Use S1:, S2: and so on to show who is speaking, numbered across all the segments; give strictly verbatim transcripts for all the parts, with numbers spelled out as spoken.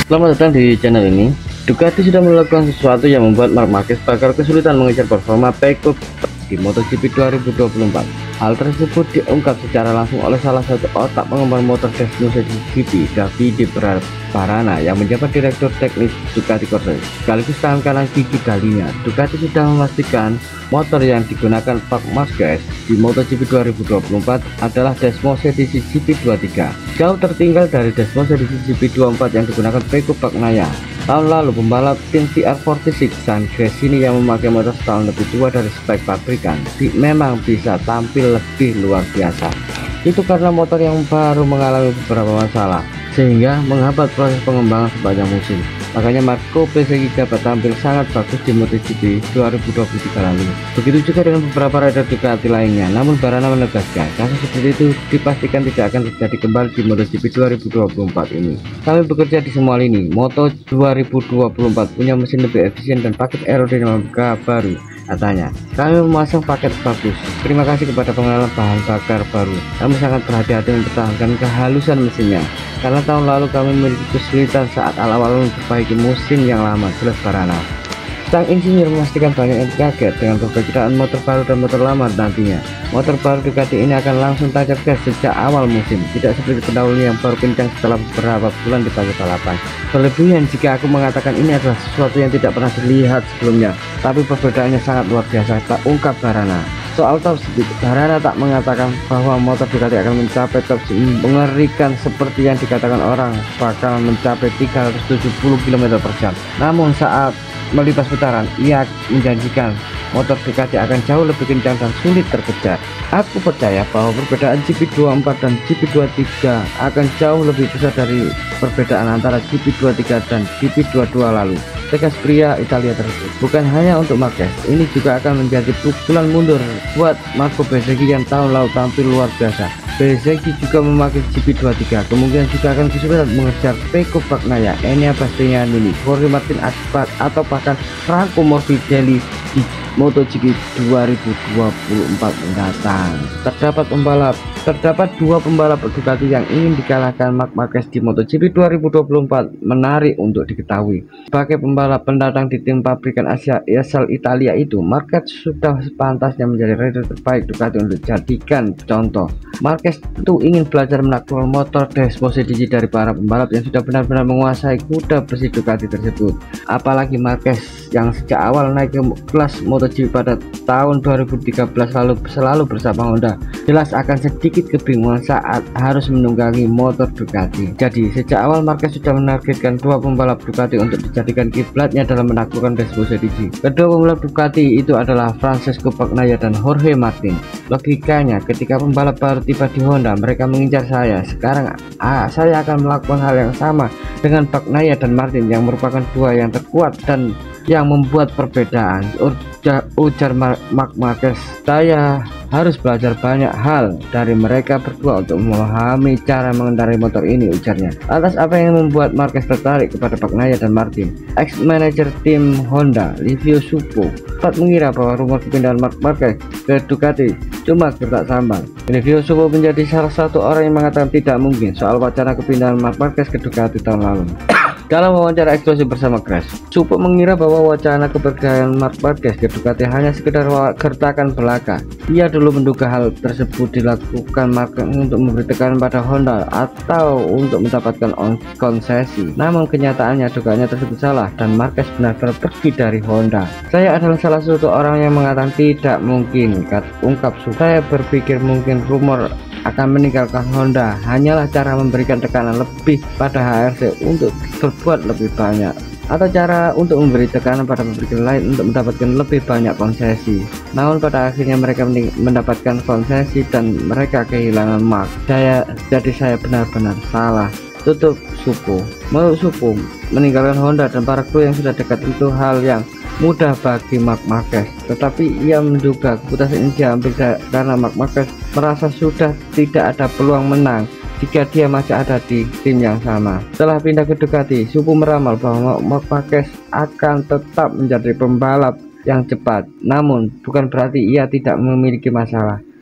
S1: Selamat datang di channel ini. Ducati sudah melakukan sesuatu yang membuat Marc Marquez bakal kesulitan mengejar performa Pecco di MotoGP dua ribu dua puluh empat. Hal tersebut diungkap secara langsung oleh salah satu otak pengembang motor Desmos MotoGP, Davide Barana, yang menjabat direktur teknis Ducati Corse. Sekaligus tangan kanan Gigi Dall'Igna, Ducati sudah memastikan motor yang digunakan Marc Marquez di MotoGP dua ribu dua puluh empat adalah Desmos edisi G P dua puluh tiga. Jauh tertinggal dari Desmos edisi G P dua puluh empat yang digunakan Pecco Bagnaia. Tahun lalu pembalap tim V R empat puluh enam San Gresini yang memakai motor setahun lebih tua dari spek pabrikan di, memang bisa tampil lebih luar biasa. Itu karena motor yang baru mengalami beberapa masalah sehingga menghambat proses pengembangan sepanjang musim. Makanya Marco Bezzecchi dapat tampil sangat bagus di MotoGP dua ribu dua puluh tiga lalu. Begitu juga dengan beberapa rider Ducati lainnya. Namun Barana menegaskan kasus seperti itu dipastikan tidak akan terjadi kembali di MotoGP dua ribu dua puluh empat ini. Kami bekerja di semua lini. Moto dua ribu dua puluh empat punya mesin lebih efisien dan paket aerodinamika baru, katanya. Kami memasang paket bagus. Terima kasih kepada pengenalan bahan bakar baru. Kami sangat berhati-hati mempertahankan kehalusan mesinnya, karena tahun lalu kami memiliki kesulitan saat awal-awal memperbaiki mesin yang lama, jelas Barana. Sang insinyur memastikan banyak yang kaget dengan perbedaan motor baru dan motor lama nantinya. Motor baru Ducati ini akan langsung tancap gas sejak awal musim, tidak seperti pendahulunya yang baru kencang setelah beberapa bulan dipakai balapan. Berlebihan jika aku mengatakan ini adalah sesuatu yang tidak pernah dilihat sebelumnya, tapi perbedaannya sangat luar biasa, tak ungkap Barana. Soal top speed, Barana tak mengatakan bahwa motor Ducati akan mencapai top speed mengerikan seperti yang dikatakan orang bakal mencapai tiga ratus tujuh puluh kilometer per jam. Namun saat melibas putaran, ia menjanjikan motor Ducati akan jauh lebih kencang dan sulit terkejar. Aku percaya bahwa perbedaan G P dua puluh empat dan G P dua puluh tiga akan jauh lebih besar dari perbedaan antara G P dua puluh tiga dan G P dua puluh dua lalu, tegas pria Italia tersebut. Bukan hanya untuk Marquez, ini juga akan menjadi pukulan mundur buat Marco Bezzecchi yang tahun lalu tampil luar biasa. Bezzecchi juga memakai G P dua puluh tiga, kemungkinan juga akan kesulitan mengejar Pecco Bagnaia, Enea Bastianini, Jorge Martin Aspat, atau bahkan Franco Morbidelli di MotoGP dua ribu dua puluh empat mendatang. Terdapat pembalap terdapat dua pembalap Ducati yang ingin dikalahkan Marc Marquez di MotoGP dua ribu dua puluh empat. Menarik untuk diketahui, sebagai pembalap pendatang di tim pabrikan Asia asal Italia itu, Marquez sudah sepantasnya menjadi rider terbaik Ducati untuk dijadikan contoh. Marquez itu ingin belajar menaklukkan motor Desmos edisi dari para pembalap yang sudah benar-benar menguasai kuda besi Ducati tersebut. Apalagi Marquez yang sejak awal naik ke kelas MotoGP pada tahun dua ribu tiga belas lalu selalu bersama Honda, jelas akan sedikit kebingungan saat harus menunggangi motor Ducati. Jadi sejak awal Marquez sudah menargetkan dua pembalap Ducati untuk dijadikan kiblatnya dalam menaklukkan Desmos edisi. Kedua pembalap Ducati itu adalah Francesco Bagnaia dan Jorge Martin. Logikanya, ketika pembalap baru tiba di Honda, mereka mengincar saya. Sekarang ah, saya akan melakukan hal yang sama dengan Bagnaia dan Martin yang merupakan dua yang terkuat dan yang membuat perbedaan, ujar, ujar Marc Marquez. Saya harus belajar banyak hal dari mereka berdua untuk memahami cara mengendarai motor ini, ujarnya. Atas apa yang membuat Marquez tertarik kepada Bagnaia dan Martin, ex-manajer tim Honda Livio Suppo sempat mengira bahwa rumor kepindahan Marc Marquez ke Ducati cuma gertak sambal. Livio Suppo menjadi salah satu orang yang mengatakan tidak mungkin soal wacana kepindahan Marc Marquez ke Ducati tahun lalu. Dalam wawancara eksklusif bersama Crash, Suppo mengira bahwa wacana kepergian Marc Marquez ke Ducati hanya sekedar gertakan belaka. Ia dulu menduga hal tersebut dilakukan Marquez untuk memberi tekanan pada Honda atau untuk mendapatkan konsesi. Namun kenyataannya dugaannya tersebut salah dan Marquez benar-benar pergi dari Honda. Saya adalah salah satu orang yang mengatakan tidak mungkin, kata ungkap Suppo. Saya berpikir mungkin rumor akan meninggalkan Honda hanyalah cara memberikan tekanan lebih pada H R C untuk berbuat lebih banyak, atau cara untuk memberi tekanan pada pabrik lain untuk mendapatkan lebih banyak konsesi. Namun pada akhirnya mereka mendapatkan konsesi dan mereka kehilangan Marc. Saya jadi saya benar-benar salah, tutup Suppo. Menurut Suppo, meninggalkan Honda dan para kru yang sudah dekat itu hal yang mudah bagi Marc Marquez, tetapi ia menduga keputusan ini diambil karena Marc Marquez merasa sudah tidak ada peluang menang jika dia masih ada di tim yang sama. Setelah pindah ke Ducati, Suppo meramal bahwa Marc Marquez akan tetap menjadi pembalap yang cepat, namun bukan berarti ia tidak memiliki masalah.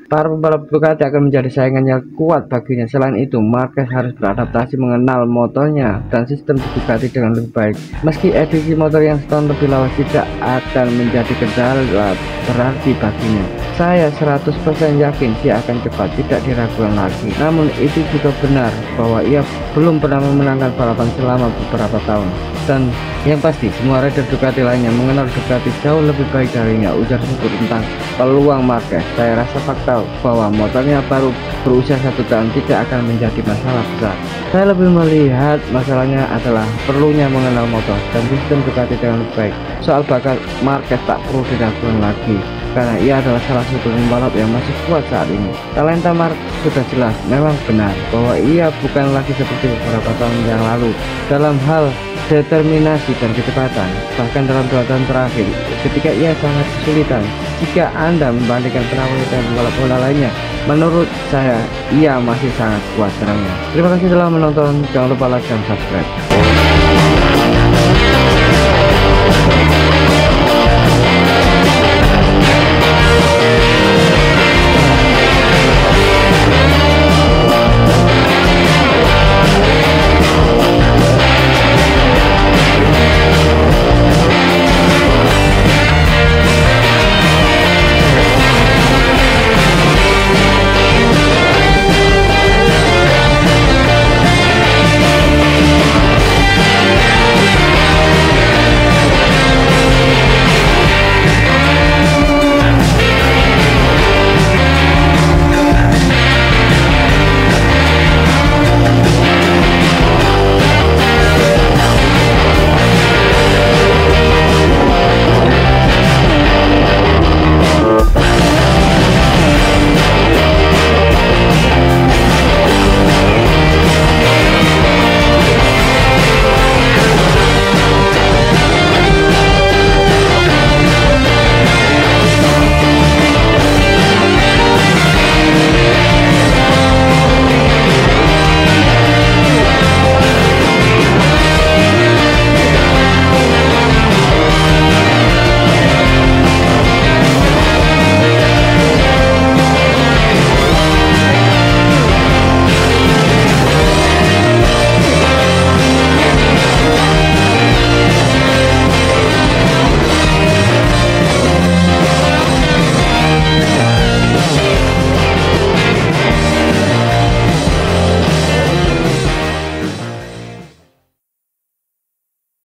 S1: para pembalap Ducati akan menjadi saingan yang kuat baginya. Selain itu, Marquez harus beradaptasi mengenal motornya dan sistem di Ducati dengan lebih baik. Meski edisi motor yang setahun lebih lawas tidak akan menjadi kendala berarti baginya, saya seratus persen yakin dia akan cepat, tidak diragukan lagi. Namun itu juga benar bahwa ia belum pernah memenangkan balapan selama beberapa tahun. Dan yang pasti semua rider Ducati lainnya mengenal Ducati jauh lebih baik darinya, ujar tersebut tentang peluang Marquez. Saya rasa fakta bahwa motornya baru berusia satu tahun tidak akan menjadi masalah besar. Saya lebih melihat masalahnya adalah perlunya mengenal motor dan sistem Ducati dengan lebih baik. Soal bakat Marquez tak perlu diragukan lagi, karena ia adalah salah satu pembalap yang masih kuat saat ini. Talenta Marquez sudah jelas, memang benar bahwa ia bukan lagi seperti beberapa tahun yang lalu dalam hal determinasi dan kecepatan. Bahkan dalam dua tahun terakhir ketika ia sangat kesulitan, jika Anda membandingkan penampilan dan pembalap bola lainnya, menurut saya ia masih sangat kuat serangannya. Terima kasih telah menonton, jangan lupa like dan subscribe.